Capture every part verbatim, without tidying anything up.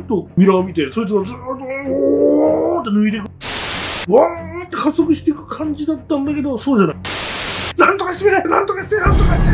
とミラーを見て、そいつがずーっとおーって抜いていく、わーって加速していく感じだったんだけど、そうじゃない。なんとかしてなんとかしてなんとかして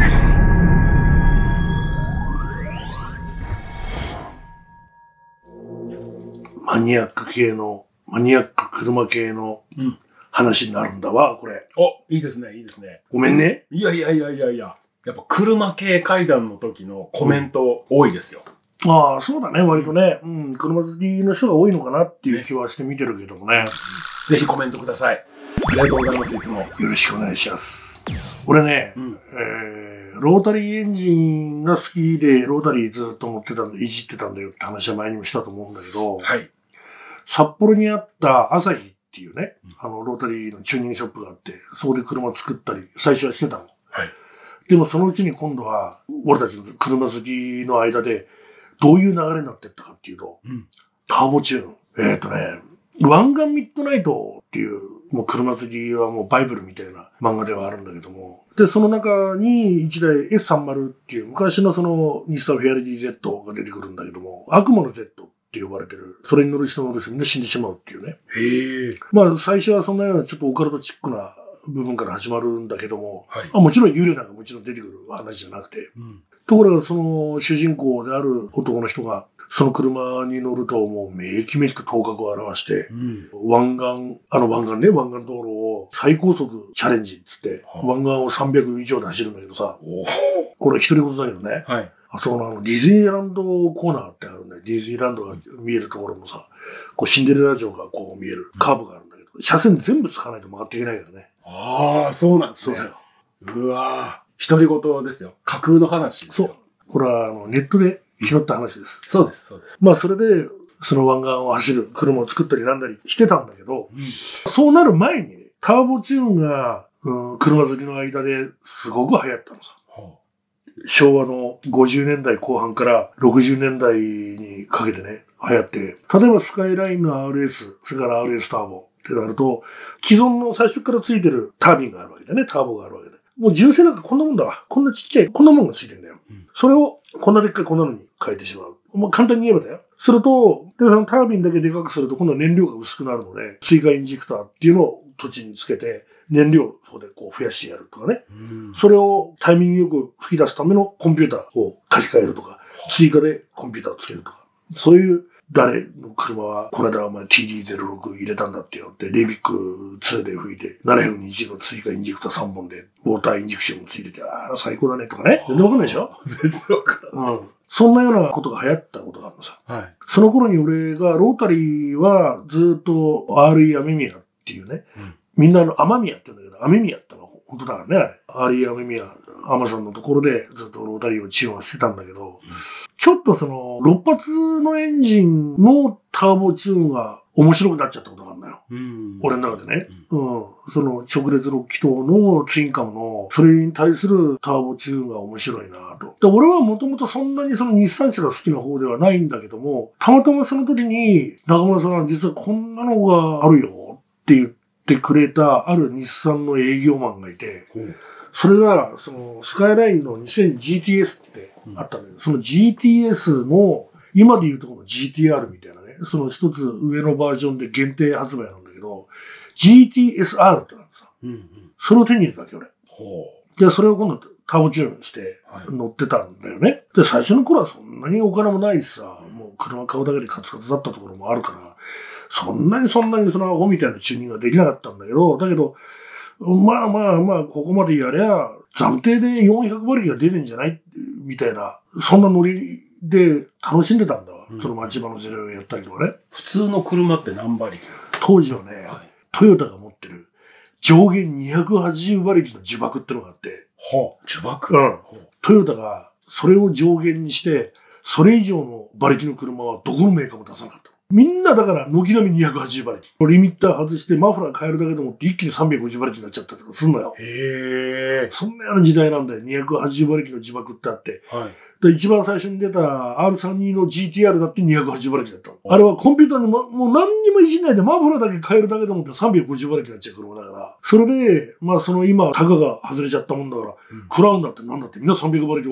マニアック系の、マニアック車系の話になるんだわ、これ。 お、いいですね、いいですね。 ごめんね。 いやいやいやいやいや。やっぱ車系会談の時のコメント多いですよ。 うん、ああ、そうだね、割とね。うん、車好きの人が多いのかなっていう気はして見てるけどもね。ね、 ぜひコメントください。ありがとうございます、いつも。よろしくお願いします。俺ね、うん、えー、ロータリーエンジンが好きで、ロータリーずっと持ってたんで、いじってたんだよって話は前にもしたと思うんだけど、 はい。 札幌にあった朝日っていうね、あの、ロータリーのチューニングショップがあって、そこで車作ったり、最初はしてたの。 はい。 でもそのうちに今度は、俺たちの車好きの間で、どういう流れになってったかっていうと、うん、ターボチューン。えっとね、湾岸ミッドナイトっていう、もう車好きはもうバイブルみたいな漫画ではあるんだけども、で、その中にいちだい エスさんじゅう っていう昔のその日産フェアレディ Z が出てくるんだけども、悪魔の Z って呼ばれてる、それに乗る人乗る人みんな死んでしまうっていうね。 へえ。 まあ最初はそんなようなちょっとオカルトチックな部分から始まるんだけども、 はい、 あもちろん幽霊なんかもちろん出てくる話じゃなくて、うん、ところがその主人公である男の人がその車に乗るともうめきめきと頭角を現して、うん、湾岸、あの湾岸ね、湾岸道路を最高速チャレンジっつって、はあ、湾岸をさんびゃく以上で走るんだけどさ、これ一人言だけどね、はい、あそこのあのディズニーランドコーナーってあるんだよ。ディズニーランドが見えるところもさ、こうシンデレラ城がこう見えるカーブがあるんだけど、車線全部使わないと曲がっていけないからね。 ああ、そうなんですね。そうだよ。うわぁ。独り言ですよ。架空の話ですよ。そう。 これはあのネットで拾った話です。 そうです、そうです。 まあそれで、その湾岸を走る車を作ったりなんだりしてたんだけど、うん、そうなる前にね、ターボチューンが、うん、車好きの間ですごく流行ったのさ。はあ、昭和のごじゅうねんだいこう半からろくじゅうねんだいにかけてね、流行って、例えばスカイラインの アールエス、それから アールエス ターボってなると、既存の最初からついてるタービンがあるわけだね、ターボがあるわけだ。もう純正なんかこんなもんだわ。こんなちっちゃい、こんなもんがついてんだよ。うん、それをこんなでっかいこんなのに変えてしまう。もう簡単に言えばだよ。すると、で、そのタービンだけでかくすると今度は燃料が薄くなるので、追加インジェクターっていうのを土地につけて、燃料をそこでこう増やしてやるとかね。うん、それをタイミングよく吹き出すためのコンピューターを書き換えるとか、追加でコンピューターをつけるとか。そういう誰の車は、この間お前 ティーディーゼロろく 入れたんだってよって、レビックツーで吹いて、ななひゃくにじゅうの追加インジェクターさんぼんで、ウォーターインジェクションもついてて、ああ、最高だねとかね。全然わかんないでしょ？ 全然わかんないです、 うん。そんなようなことが流行ったことがあるのさ。はい。その頃に俺が、ロータリーはずっと アールイー アメミヤっていうね、うん、みんなのアマミヤって言うんだけど、アメミヤってのは本当だからね、あれ。アールイー アメミヤ、アマゾンのところでずっとロータリーをチームはしてたんだけど、うん、ちょっとその、ろっぱつのエンジンのターボチューンが面白くなっちゃったことがあるんだよ。うん、俺の中でね、うん。うん。その直列ろっ気筒のツインカムの、それに対するターボチューンが面白いなと。で、俺はもともとそんなにその日産車が好きな方ではないんだけども、たまたまその時に、中村さん実はこんなのがあるよって言ってくれたある日産の営業マンがいて、うん、それが、その、スカイラインの にせんジーティーエス ってあったんだけど、その ジーティーエス の、今で言うとこの ジーティーアール みたいなね、その一つ上のバージョンで限定発売なんだけど、ジーティーエスアール ってなんですよ。うんうん、それを手に入れたわけ、俺。ほう。で、それを今度ターボチューンして乗ってたんだよね。はい、で、最初の頃はそんなにお金もないしさ、もう車買うだけでカツカツだったところもあるから、そんなにそんなにそのアホみたいなチューニングができなかったんだけど、だけど、まあまあまあ、ここまでやりゃ、暫定でよんひゃくばりきが出てんじゃないみたいな、そんなノリで楽しんでたんだわ。うん、その町場のゼロをやったりとかね。 普通の車って何馬力なんですか？ 当時はね、はい、トヨタが持ってる上限にひゃくはちじゅう馬力の呪縛ってのがあって。 はあ、呪縛？ うん。トヨタがそれを上限にして、それ以上の馬力の車はどこのメーカーも出さなかった。みんなだから、軒並みにひゃくはちじゅう馬力。リミッター外してマフラー変えるだけでもって一気にさんびゃくごじゅう馬力になっちゃったりとかすんのよ。へー。そんなような時代なんだよ。にひゃくはちじゅう馬力の呪縛ってあって。はい。で、一番最初に出た アールさんじゅうに の ジーティーアール だってにひゃくはちじゅう馬力だったの。あれはコンピューターにも、もう何にもいじんないでマフラーだけ変えるだけでもってさんびゃくごじゅう馬力になっちゃう車だから。それで、まあその今、タガが外れちゃったもんだから、うん、クラウンだってなんだってみんなさんびゃく馬力オーバー。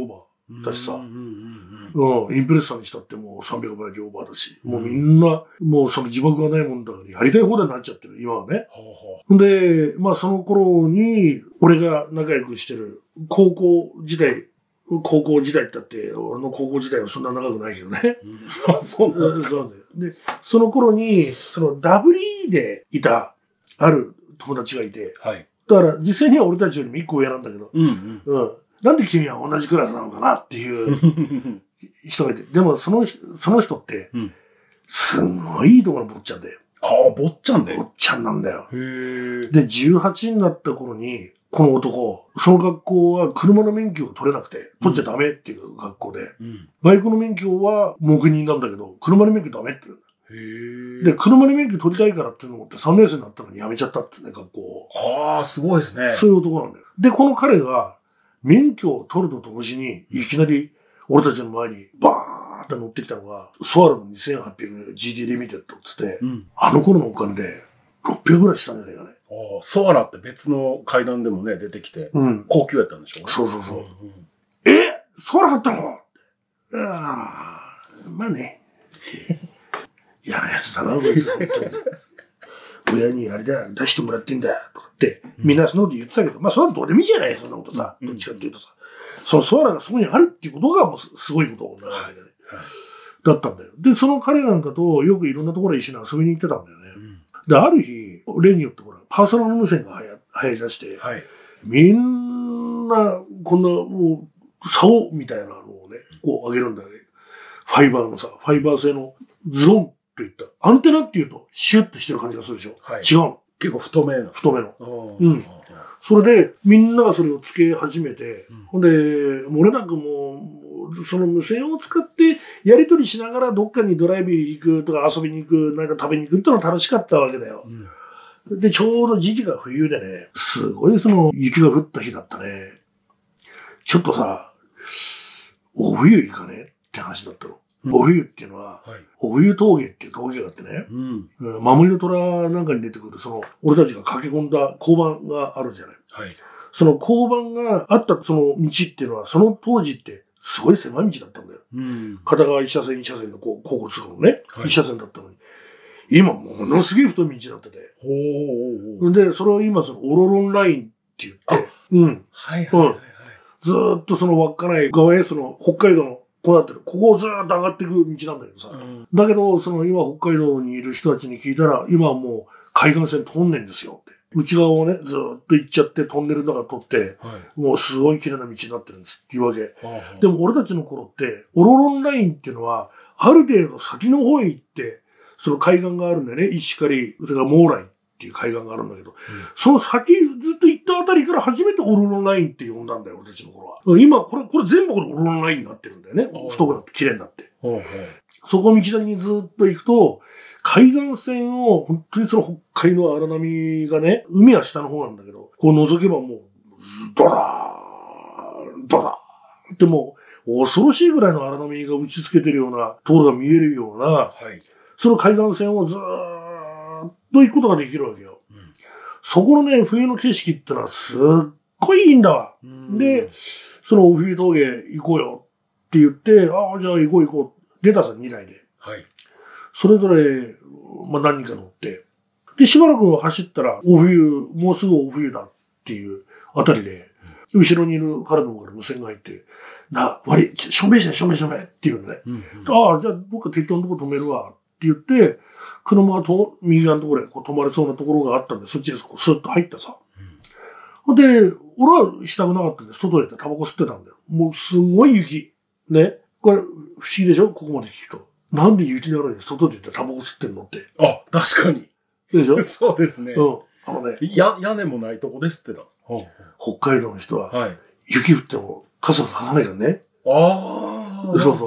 だしさ。うん、インプレッサーにしたってもうさんびゃくばいでオーバーだし、もうみんな、もうその自爆がないもんだからやりたい放題になっちゃってる、今はね。ほうほうで、まあその頃に、俺が仲良くしてる高校時代、高校時代って言ったって、俺の高校時代はそんな長くないけどね。 うん、あ、そうなんですか。 そうで、その頃に、その ダブリーイー でいた、ある友達がいて、はい。だから実際には俺たちよりも一個上なんだけど、うんうん。うん。なんで君は同じクラスなのかなっていう人がいて、でもその、その人って、すんごいいいところの坊ちゃんで。 ああ、坊ちゃんで坊ちゃんなんだよ。へで、じゅうはちになった頃に、この男、その学校は車の免許を取れなくて、取っちゃダメっていう学校で、うん、バイクの免許は黙認なんだけど、車の免許ダメって言うんだ。へで、車の免許取りたいからっていうのを思ってさんねん生になったのに辞めちゃったってね、学校を。 ああ、すごいですね。 そういう男なんだよ。で、この彼が免許を取ると同時に、いきなり俺たちの前にバーンって乗ってきたのが、ソアラの にせんはっぴゃくジーディー リミテッドっつって、うん、あの頃のお金でろっぴゃくぐらいしたんじゃないかね。 ああ、ソアラって別の階段でもね、出てきて、うん、高級やったんでしょうね。 そうそうそう。うんうん、えソアラ買ったのああ、まあね。嫌なやつだな、こいつ。本当に親にあれだ、出してもらってんだ、とかって、みんなそのこと言ってたけど、まあそんなどうでもいいじゃない、そんなことさ。どっちかっていうとさ。そのソアラがそこにあるっていうことがもうすごいことなわけでね。だったんだよ。で、その彼なんかとよくいろんなところへ一緒に遊びに行ってたんだよね。で、ある日、例によってほら、パーソナル無線が流行り出して、はい、みんな、こんな、もう、竿みたいなのをね、こう上げるんだよね。ファイバーのさ、ファイバー製のズロンといった。アンテナっていうと、シュッとしてる感じがするでしょ。はい、違うの。 結構太めの。 太めの。うん。それで、みんながそれをつけ始めて、うん、ほんで、漏れなくもう、その無線を使ってやり取りしながらどっかにドライブ行くとか遊びに行く、なんか食べに行くってのが楽しかったわけだよ。うん、で、ちょうど時期が冬でね、すごいその雪が降った日だったね。ちょっとさ、お冬行かねって話だったの。うん、お冬っていうのは、はい、お冬峠っていう峠があってね、うん、守りの虎なんかに出てくる、その、俺たちが駆け込んだ交番があるじゃない。はい、その交番があったその道っていうのは、その当時ってすごい狭い道だったんだよ。うん、片側一車線一車線のこう、交互通行のね、はい、一車線だったのに。今ものすげえ太い道になってて。ほうほうほうで、それを今そのオロロンラインって言って、うん。はいはいはい、はいうん。ずーっとその稚内側へその北海道のこうなってる。ここをずーっと上がっていく道なんだけどさ。うん、だけど、その今北海道にいる人たちに聞いたら、今はもう海岸線通んねんですよって。内側をね、ずーっと行っちゃってトンネルの中通って、はい、もうすごい綺麗な道になってるんですっていうわけ。はあはあ、でも俺たちの頃って、オロロンラインっていうのは、ある程度先の方へ行って、その海岸があるんだよね。石狩、それからモーラインっていう海岸があるんだけど、うん、その先ずっと行ったあたりから初めてオロロンラインって呼んだんだよ、俺たちの頃は。今、これ、これ全部これオロロンラインになってるんだよね。太くなって、綺麗になって。はあはあ、そこを道なりにずっと行くと、海岸線を、本当にその北海の荒波がね、海は下の方なんだけど、こう覗けばもう、ドラーン、ドラーンってもう、恐ろしいぐらいの荒波が打ち付けてるようなところが見えるような、はい、その海岸線をずーっと行くことができるわけよ。うん、そこのね、冬の景色ってのはすっごいいいんだわ。で、その冬峠行こうよって言って、ああ、じゃあ行こう行こう。出たさ、にだいで。はい。それぞれ、まあ何人か乗って。で、しばらく走ったら、お冬、もうすぐお冬だっていうあたりで、うん、後ろにいる彼の方から無線が入って、な、悪い、署名して署名署名っていうのね。うんうん、ああ、じゃあどっか適当なとこ止めるわって言って、車がと右側のところへこう止まれそうなところがあったんで、そっちでこうスッと入ったさ。うん、で、俺はしたくなかったんで、外でタバコ吸ってたんだよ。もうすごい雪。ね。これ、不思議でしょここまで聞くと。なんで雪なのに外でタバコ吸ってんのって。 あ、確かに。 でしょそうですね。うん。 あのね。 や、屋根もないとこで吸ってたんですか？ 北海道の人は、はい、雪降っても傘ささないからね。ああ。そうそう。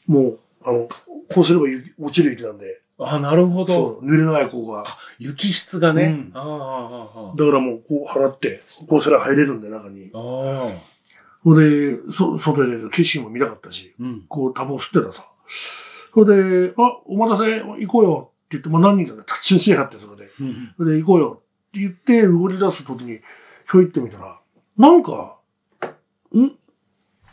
もう、あの、こうすれば雪、落ちる雪なんで。 あ、なるほど。 そう、濡れないここが。 あ、雪質がね。うん、ああだからもう、こう払って、こうすれば入れるんで、中に。ああ。ほんで、そ、外で景色も見なかったし、うん、こうタバコ吸ってたさ。それで、あ、お待たせ、行こうよって言って、まあ何人かで立ち寄しやがって、そこで。うん、それで、行こうよって言って、動き出すときに、ひょいってみたら、なんか、ん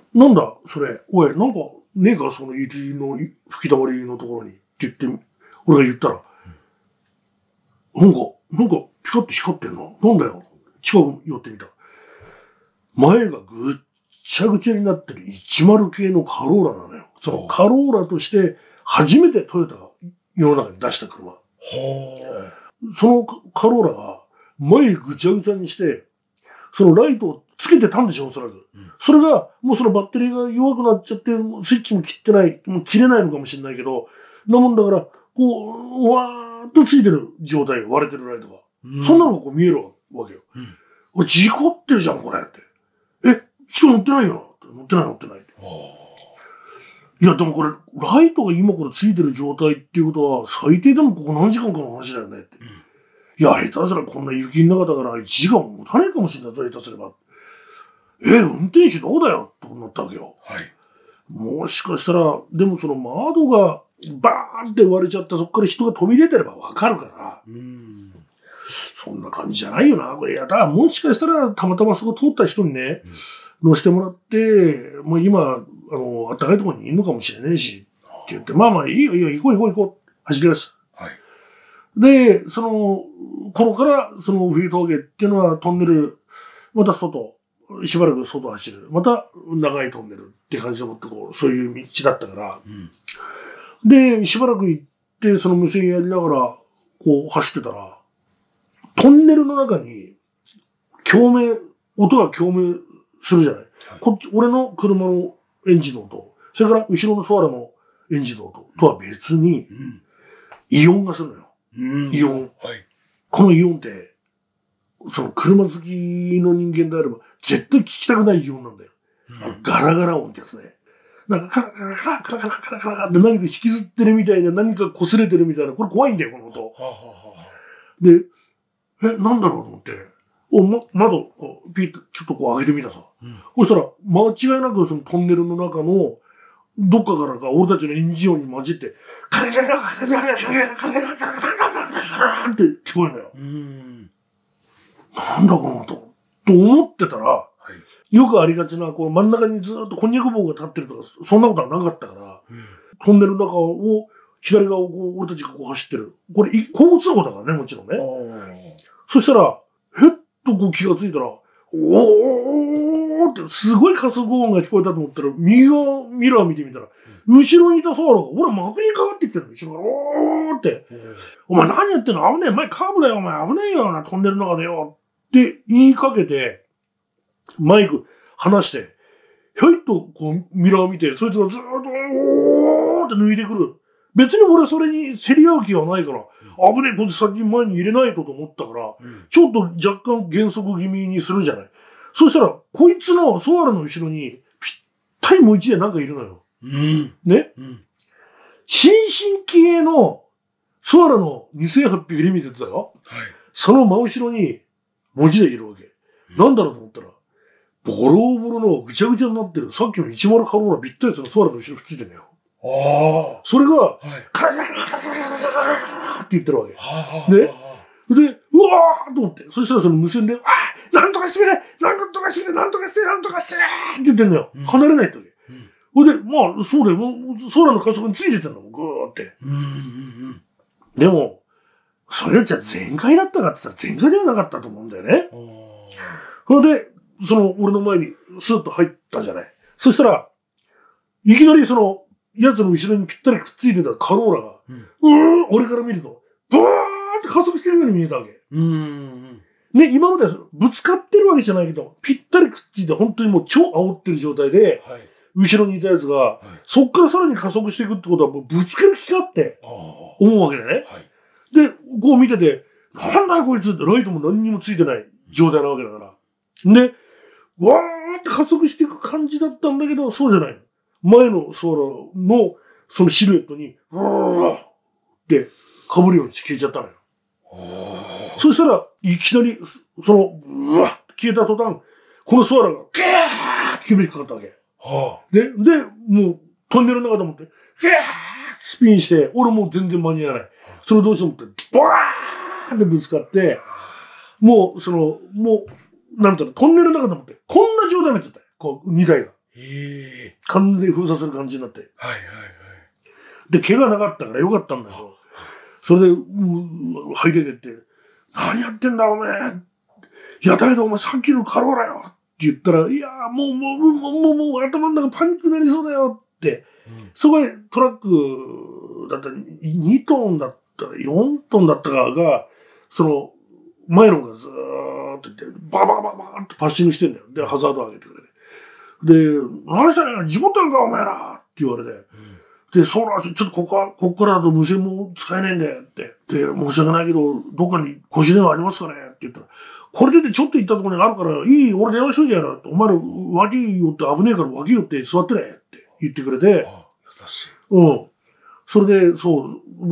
なんだ、それ。おい、なんか、ねえか、その雪の吹き溜まりのところに。って言って、俺が言ったら、うん、なんか、なんか、ピカッと光ってんな。なんだよ。近く寄ってみた。前がぐっちゃぐちゃになってるいちまる系のカローラなのよ。そのカローラとして初めてトヨタが世の中に出した車。そのカローラが前ぐちゃぐちゃにして、そのライトをつけてたんでしょ、おそらく。うん、それが、もうそのバッテリーが弱くなっちゃって、スイッチも切ってない、もう切れないのかもしれないけど、なもんだから、こう、わーっとついてる状態、割れてるライトが。うん、そんなのがこう見えるわけよ。うん、事故ってるじゃん、これって。え、人乗ってないよな。乗ってない乗ってない。いや、でもこれ、ライトが今これついてる状態っていうことは、最低でもここ何時間かの話だよねって。うん、いや、下手すらこんな雪の中だからいちじかんも持たないかもしれないぞ、下手すれば。え、運転手どうだよってことになったわけよ。はい。もしかしたら、でもその窓がバーンって割れちゃって、そこから人が飛び出てればわかるから、うん、そんな感じじゃないよな、これ。やだ、もしかしたらたまたまそこ通った人にね、うん、乗せてもらって、もう今、あの、あったかいところにいるのかもしれないし、って言って、まあまあいいよいいよ、行こう行こう行こう、走り出す。はい。で、その、頃から、その冬峠っていうのはトンネル、また外、しばらく外走る。また長いトンネルって感じでもってこう、そういう道だったから。うん、で、しばらく行って、その無線やりながら、こう走ってたら、トンネルの中に、共鳴、音が共鳴するじゃない。はい、こっち、俺の車のエンジンの音、それから後ろのソアラのエンジンの音とは別に、うん、イオンがするのよ。うん、イオン。はい、このイオンって、その車好きの人間であれば、絶対聞きたくないイオンなんだよ。うん、あのガラガラ音ってやつね。なんかカラカラカラカラカラカラカラって何か引きずってるみたいな、何か擦れてるみたいな、これ怖いんだよ、この音。はあはあ、で、え、なんだろうと思って、お、ま、窓、こう、ピーッとちょっとこう上げてみたさ。うん、そしたら、間違いなくそのトンネルの中の、どっかからか俺たちのエンジン音に混じって、カラカラカラカラカラカラカラカラカラカラカラって聞こえるのよ。なんだこの音と思ってたら、はい、よくありがちな、こう真ん中にずっとこんにゃく棒が立ってるとか、そんなことはなかったから、うん、トンネルの中を、左側をこう俺たちがこう走ってる。これ、交通法だからね、もちろんね。そしたら、へっとこう気がついたら、おーってすごい加速音が聞こえたと思ったら、右側ミラー見てみたら、うん、後ろにいたソアラが、俺幕にかかっていってるの、後ろから、おーって。お前何やってんの危ねえ、前カーブだよ、お前危ねえよな、トンネルの中でよ。って言いかけて、マイク離して、ひょいっとこうミラーを見て、そいつがずーっと、おーって抜いてくる。別に俺それに競り合う気はないから、うん、危ねえ、こいつ先に前に入れないとと思ったから、うん、ちょっと若干減速気味にするじゃない。そしたら、こいつのソアラの後ろに、ぴったりもう一台なんかいるのよ。うん、ね、うん、新進気鋭のソアラのにせんはっぴゃくリミテッドだよ。はい、その真後ろに、文字でいるわけ。うん、なんだろうと思ったら、ボロボロのぐちゃぐちゃになってる、さっきのいちまるカローラびったりそのソアラの後ろくっついてんだよ。ああ。それが、はい、カラカラカラカラカラカラって言ってるわけ。はあ、ね。で、うわーと思って。そしたらその無線で、ああなんとかしてくれなんとかしてくれなんとかしてなんとかしてって言ってんだよ。うん、離れないってわけ。ほ、うん、いで、まあ、そうだよ。もう、ソアラの加速についててんだもん、ぐーって。うんうんうん、でも、それじゃ全開だったかって言ったら全開ではなかったと思うんだよね。それで、その、俺の前にスーッと入ったじゃない。そしたら、いきなりその、やつの後ろにぴったりくっついてたカローラが、うん、うーん、俺から見ると、ブーンって加速してるように見えたわけ。うん。ね、今まではぶつかってるわけじゃないけど、ぴったりくっついて本当にもう超煽ってる状態で、はい、後ろにいたやつが、はい、そっからさらに加速していくってことはもうぶつかる気かって思うわけだね。はい、で、こう見てて、なんだよこいつってライトも何にもついてない状態なわけだから。で、わーって加速していく感じだったんだけど、そうじゃないの。前のソーラのそのシルエットに、うーって被るように消えちゃったのよ。そしたら、いきなり、その、うわって消えた途端、このソーラが、ギャーって急にかかったわけ。で、で、もう、トンネルの中でもって、ギャースピンして、俺もう全然間に合わない。それどうしようと思って、バーンってぶつかって、もう、その、もう、なんていうの、トンネルの中でもって、こんな状態になっちゃったよ。こう、にだいが。 ええ。 完全封鎖する感じになって。 はいはいはい。 で、怪我なかったからよかったんだけど、それで、う入れてって、何やってんだお前。いや、だけどお前さっきのカローラよって言ったら、いやもう、もう、もう、もう、もう、頭の中パニックになりそうだよって、うん、そこへトラックだったらにトンだった、よんトンだったかが、その、前の方がずーっと言って、バカバカバカバカってパッシングしてんだよ。で、ハザード上げてくれ。で、何したらいい事故ったんかお前らって言われて、うん、で、そうなんですよ。ちょっとここは、ここからだと無線も使えないんだよって。で、申し訳ないけど、どっかに腰電話ありますかねって言ったら、これでちょっと行ったところにあるから、いい、俺電話しといてやる。お前ら脇寄って危ねえから脇寄って座ってねって言ってくれて。 ああ、優しい。 うん。それで、そう、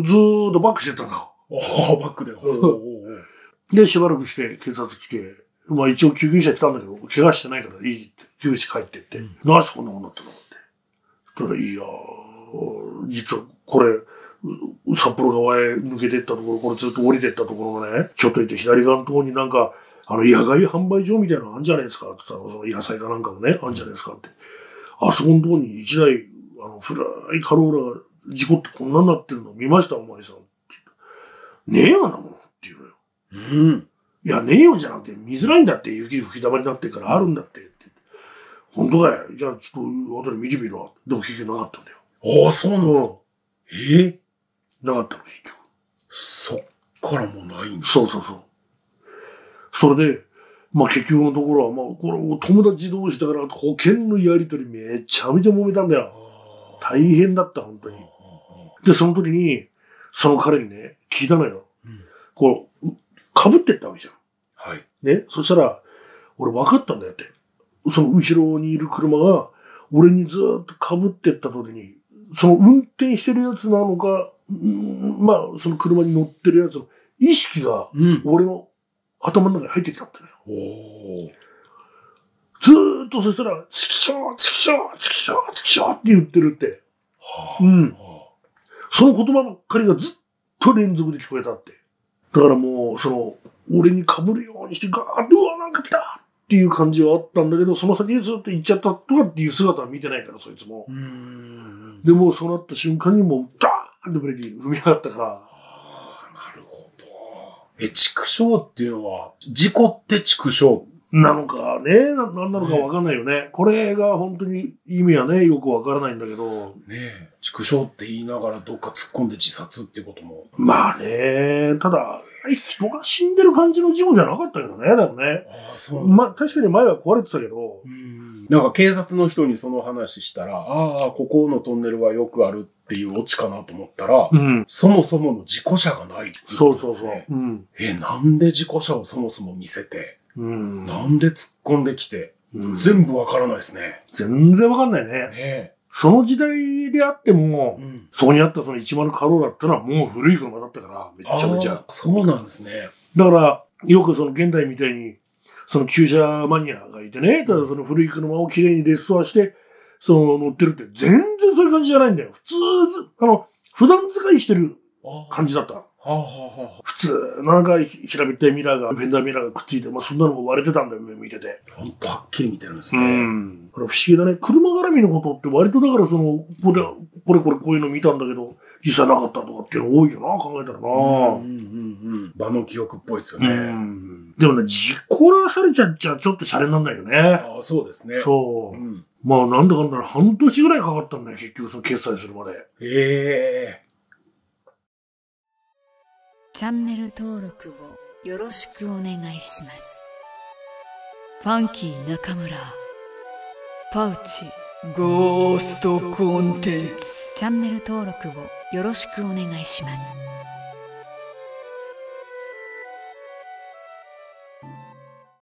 ずーっとバックしてたんだ。ああ、バックで。 で、しばらくして警察来て、まあ一応救急車来たんだけど、怪我してないからいいって、救急車帰ってって、うん、なんでこんなことになったのって。そしたら、いやー、実はこれ、札幌側へ抜けてったところ、これずっと降りてったところのね、ちょっと行って左側のところになんか、あの、野外販売場みたいなのあんじゃないですかって言ったら、その野菜かなんかもね、あんじゃないですかって。あそこのところに一台、あの、古いカローラが事故ってこんなになってるの見ましたお前さんって言った。ねえよなもんって言うのよ。うん。いや、ねえよじゃなくて、見づらいんだって、雪吹き溜まりになってるからあるんだってって。本当かよ。じゃあちょっと後で見てみろ。でも結局なかったんだよ。 ああ、そうなんだ。ええなかったの、結局。 そっからもうないんだ。 そうそうそう。それで、まあ結局のところは、まあ、これ、友達同士だから保険のやりとりめちゃめちゃ揉めたんだよ。大変だった、本当に。で、その時に、その彼にね、聞いたのよ。うん、こう、被ってったわけじゃん。 はい。 ね。そしたら、俺分かったんだよって。その後ろにいる車が、俺にずっと被ってった時に、その運転してるやつなのか、うん、まあ、その車に乗ってるやつの意識が、俺の頭の中に入ってきたってね。うん、ずーっとそしたら、チキショー、チキショー、チキショー、チキショーって言ってるって。はあ、うん。その言葉ばっかりがずっと連続で聞こえたって。だからもう、その、俺に被るようにしてガーッと、うわ、なんか来たっていう感じはあったんだけど、その先にずっと行っちゃったとかっていう姿は見てないから、そいつも。うーんでも、そうなった瞬間にもう、ダーンとブレーキ踏み上がったから。ああ、なるほど。え、畜生っていうのは、事故って畜生なのかね、な、なんなのかわかんないよね。ねこれが本当に意味はね、よくわからないんだけど。 ねえ、畜生って言いながらどっか突っ込んで自殺っていうことも。 まあね、ただ、人が死んでる感じの事故じゃなかったけどね、だよね。ああ、そう。まあ確かに前は壊れてたけど。 うんなんか警察の人にその話したら、ああ、ここのトンネルはよくあるっていうオチかなと思ったら、うん、そもそもの事故車がないっていう、ね。 そうそうそう。うん、 え、なんで事故車をそもそも見せて、うん、なんで突っ込んできて、うん、全部わからないですね。 全然わかんないね。ねえその時代であっても、うん、そこにあったそのいちまるカローラってのはもう古い車だったから、めちゃめちゃ。 そうなんですね。 だから、よくその現代みたいに、その旧車マニアがいてね、ただその古い車をきれいにレストアして、その乗ってるって全然そういう感じじゃないんだよ。普通、あの、普段使いしてる感じだった。はあはあはあ、普通、なんか平べったいミラーが、フェンダーミラーがくっついて、まあそんなのも割れてたんだよ、上見てて。 ほんとはっきり見てるんですね。 うん。これ不思議だね。車絡みのことって割とだからその、これ、これこれこういうの見たんだけど、実際なかったとかっていうの多いよな、考えたらな。うんうんうんうん。場の記憶っぽいですよね。うん。 でもね、事故らされちゃっちゃちょっとシャレなんだよね。 ああ、そうですね。 そう。うん、まあなんだかんだ半年ぐらいかかったんだよ、結局その決済するまで。 ええー。 チャンネル登録をよろしくお願いします。ファンキー中村パウチゴーストコンテンツチャンネル登録をよろしくお願いします。